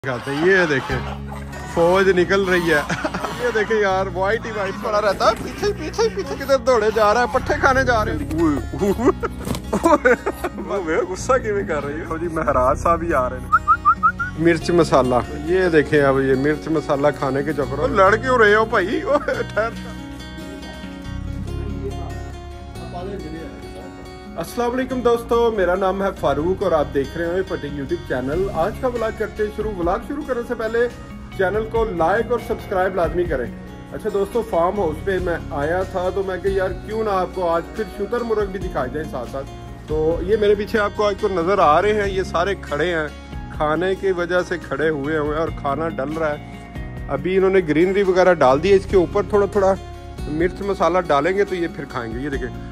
दिखाते हैं। ये देखें फौज निकल रही है। ये देखें यार वाइट ही वाइट पड़ा रहता है, पीछे पीछे पीछे किधर दौड़े जा रहा है, पट्टे खाने जा रहे हैं। गुस्सा किਵੇਂ कर रही है जी। महराज साहब ही आ रहे हैं। मिर्च मसाला, ये देखें अब ये मिर्च मसाला खाने के चक्कर में लड़ क्यों रहे हो भाई। ठहर। अस्सलाम वालेकुम दोस्तों, मेरा नाम है फारूक और आप देख रहे हैं पटेल यूट्यूब चैनल। आज का व्लॉग करते हैं शुरू। व्लॉग शुरू करने से पहले चैनल को लाइक और सब्सक्राइब लाजमी करें। अच्छा दोस्तों, फार्म हाउस पे मैं आया था तो मैं कहा यार क्यों ना आपको आज फिर शुतर मुर्ग भी दिखाई जाए साथ साथ। तो ये मेरे पीछे आपको आज को नज़र आ रहे हैं, ये सारे खड़े हैं, खाने की वजह से खड़े हुए हैं और खाना डल रहा है। अभी इन्होंने ग्रीनरी वगैरह डाल दी है, इसके ऊपर थोड़ा थोड़ा मिर्च मसाला डालेंगे तो ये फिर खाएंगे। ये देखें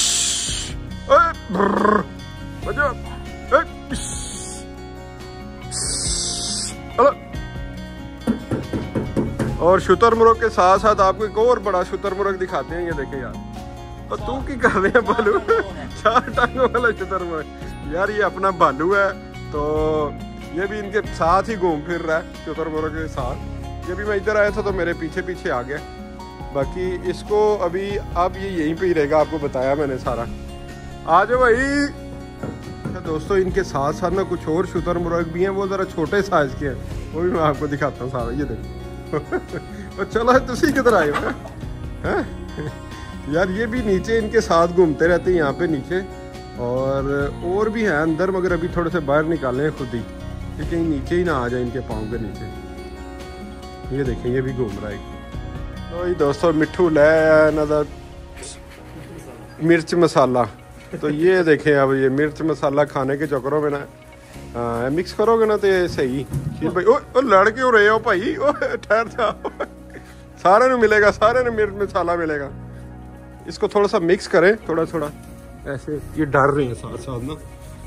और शुतुरमुर्ग के साथ साथ आपको एक और बड़ा शुतुरमुर्ग दिखाते हैं। ये देखें यार, और तू की कर रहे हैं बालू। 4 टांगों वाला शुतुरमुर्ग यार, ये अपना बालू है तो ये भी इनके साथ ही घूम फिर रहा है शुतुरमुर्ग के साथ। ये भी मैं इधर आया था तो मेरे पीछे पीछे आ गया। बाकी इसको अभी अब ये यहीं पे ही रहेगा, आपको बताया मैंने सारा। आ जाओ भाई। अच्छा दोस्तों, इनके साथ साथ ना कुछ और शुतुरमुर्ग भी हैं, वो ज़रा छोटे साइज़ के हैं, वो भी मैं आपको दिखाता हूँ सारा। ये देखो। चलो तुसी किधर आए हो हैं यार। ये भी नीचे इनके साथ घूमते रहते हैं यहाँ पे नीचे, और भी हैं अंदर, मगर अभी थोड़े से बाहर निकाले हैं खुद ही, कि कहीं नीचे ही ना आ जाए इनके पाँव के नीचे। ये देखें ये भी घूम रहा है। तो ये दोस्तों मिट्ठू ले नजर मिर्च मसाला। तो ये देखें अब ये मिर्च मसाला खाने के चक्करों में ना मिक्स करोगे ना तो ये सही भाई। ओ लड़ क्यों रहे हो भाई। ठहर जाओ। सारे ने मिलेगा, सारे ने मिर्च मसाला मिलेगा। इसको थोड़ा सा मिक्स करें, थोड़ा थोड़ा ऐसे। ये डर रहे हैं साथ साथ ना।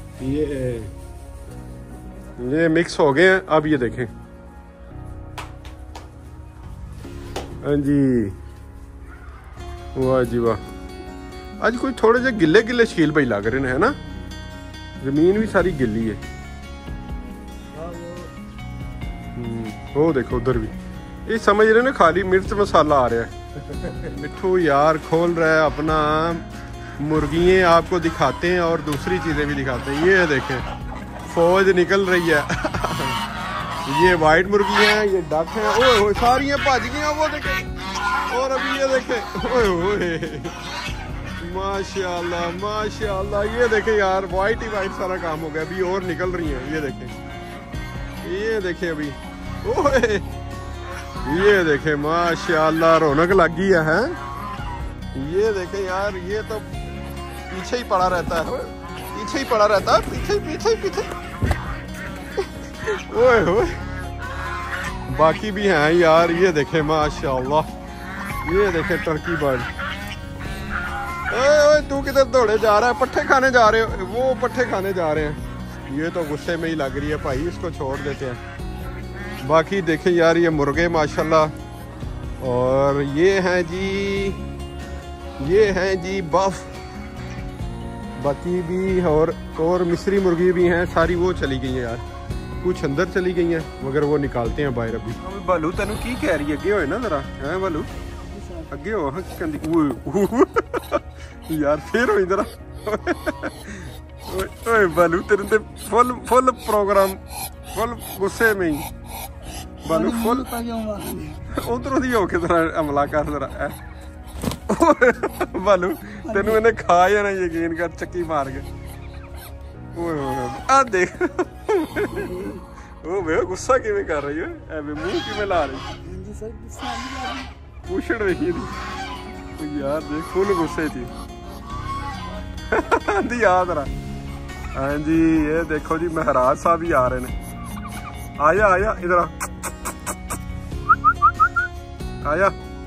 ये मिक्स हो गए हैं। अब ये देखें, हाँ जी, वाह जी वाह। आज कोई थोड़े जे गिले गिले शील भाई लग रहे हैं ना, जमीन भी सारी गिली है। वो देखो उधर भी, ये समझ रहे ना खाली मिर्च मसाला आ रहा है। मिट्ठू यार खोल रहा है अपना मुर्गियाँ, आपको दिखाते हैं और दूसरी चीजें भी दिखाते हैं। ये देखें फौज निकल रही है। ये वाइट मुर्गी हैं, ये डक हैं। ओए सारी भाज गई, वो देखें। और अभी ये देखें, ओए माशाल्लाह माशाल्लाह। ये देखें यार वाइट ही वाइट सारा काम हो गया, अभी और निकल रही हैं। ये देखें अभी। ओए ये देखें माशाल्लाह, रौनक लग गई है। ये देखें यार, ये तो पीछे ही पड़ा रहता है, पीछे ही पड़ा रहता है, पीछे पीछे पीछे। ओए बाकी भी हैं यार। ये देखें माशाल्लाह, ये देखें टर्की बर्ड। ओए तू किधर दौड़े जा रहा है, पट्टे खाने जा रहे हो। वो पट्टे खाने जा रहे हैं। ये तो गुस्से में ही लग रही है भाई, इसको छोड़ देते हैं। बाकी देखें यार ये मुर्गे माशाल्लाह। और ये हैं जी बफ। बाकी भी और मिस्री मुर्गी भी हैं, सारी वो चली गई हैं यार, कुछ अंदर चली गई हैं, मगर वो निकालते हैं बाहर अभी। बालू तेनू की कह रही है, अगे हो ना जरा है बालू, अगे हो। यार फिर हो जरा। ओए बालू तेरे ते फुल प्रोग्राम, फुल गुस्से में ही बालू, फुल उधरों दी होके जरा हमला कर जरा। बालू तेनू इन्हें खा जाना, यकीन कर, चक्की मार के। आ देख ओ गुस्सा किवें कर रही है, ऐਵੇਂ मुंह किवें ला रही, पूछ रही थी यार। देख फुल गुस्से थी। याद रहा। हाँ जी, ये देखो जी महराज साहब ही आ रहे हैं। आया आया इधर आया।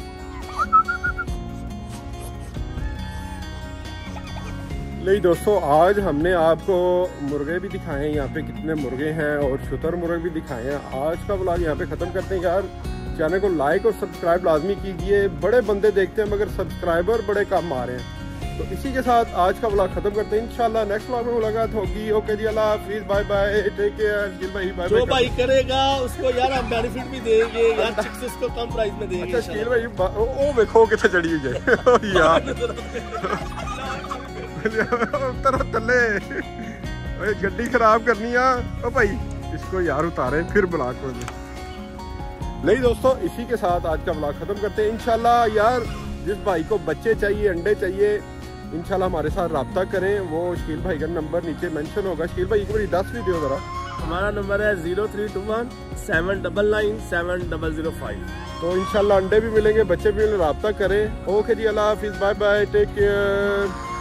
नहीं दोस्तों, आज हमने आपको मुर्गे भी दिखाए हैं, यहाँ पे कितने मुर्गे हैं, और शुतुरमुर्ग भी दिखाए हैं। आज का व्लॉग यहाँ पे ख़त्म करते हैं यार। चैनल को लाइक और सब्सक्राइब लाजमी कीजिए। बड़े बंदे देखते हैं मगर सब्सक्राइबर बड़े कम आ रहे हैं। तो इसी के साथ आज का व्लॉग खत्म करते हैं। इंशाल्लाह नेक्स्ट व्लॉग में मुलाकात होगी। ओके जी, अल्लाह हाफिज़, bye bye, take care. Shakeel भाई बाय बाय। जो भाई करेगा उसको यार हम बेनिफिट भी देंगे यार, चिक्स उसको कम प्राइस में देंगे। अच्छा शकील भाई ओ देखो कितने चढ़ी हुई है यार उतर तले गड्डी खराब करनी है ओ भाई, इसको यार उतारे फिर ब्लॉग को। नहीं दोस्तों, इसी के साथ आज का व्लॉग खत्म करते हैं। इंशाल्लाह यार जिस भाई को बच्चे चाहिए, अंडे चाहिए, इंशाल्लाह हमारे साथ रब्ता करें। वो शकील भाई का नंबर नीचे मेंशन होगा। शकील भाई एक बार 10 भी दियो जरा। हमारा नंबर है 0321-799-7005। तो इंशाल्लाह अंडे भी मिलेंगे, बच्चे भी मिलेंगे, रब्ता करें। ओके जी, अल्लाह हाफिज़, बाय बाय, टेक केयर।